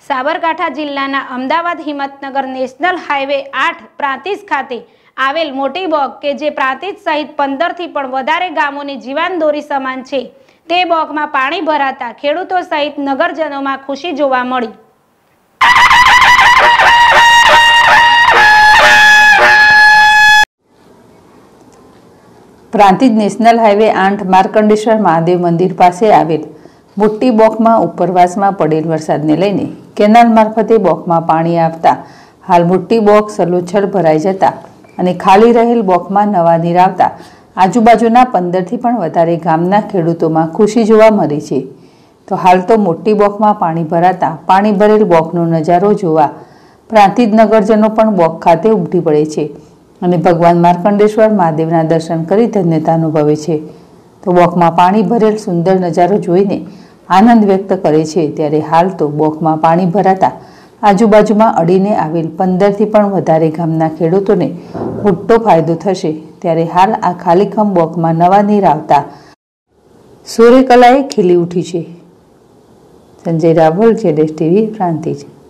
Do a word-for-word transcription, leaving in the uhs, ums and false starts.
સાબરકાંઠા જિલ્લાના Ahmedabad Himmatnagar national highway આઠ પ્રાંતિજ ખાતે આવેલ મોટી બોગ કે જે પ્રાંતિજ સહિત પંદર થી પણ વધારે ગામોની જીવાનદોરી સમાન છે, તે બોગમાં પાણી ભરાતા ખેડૂતો સહિત નગરજનોમાં ખુશી જોવા મળી। પ્રાંતિજ નેશનલ હાઈવે આઠ માર્કંડેશ્વર મહાદેવ મંદિર પાસે આવેલ મોટી બોગમાં ઉપરવાસમાં પડેલ વરસાદને લઈને કેનાલ મારફતે બોગમાં પાણી આવતા હાલ મોટી બોગ સલોછલ ભરાઈ જતા અને ખાલી રહેલ બોગમાં નવા નીર આવતા આજુબાજુના પંદરથી પણ વધારે ગામના ખેડૂતોમાં ખુશી જોવા મળી છે। તો હાલ તો મોટી બોગમાં પાણી ભરાતા પાણી ભરેલ બોગનો નજારો જોવા પ્રાંતિજ નગરજનો પણ બોગ ખાતે ઉમટી પડે છે અને ભગવાન માર્કંડેશ્વર મહાદેવના દર્શન કરી ધન્યતા અનુભવે છે। તો બોગમાં પાણી ભરેલ સુંદર નજારો જોઈને આનંદ વ્યક્ત કરે છે। ત્યારે હાલ તો બોગમાં પાણી ભરાતા આજુબાજુમાં અડીને આવેલ પંદરથી પણ વધારે ગામના ખેડૂતોને મોટો ફાયદો થશે। ત્યારે હાલ આ ખાલીખમ બોગમાં નવા નીર આવતા સૂર્યકલાએ ખીલી ઉઠી છે। સંજય રાવલ, જેડેશ ટીવી, પ્રાંતિજ।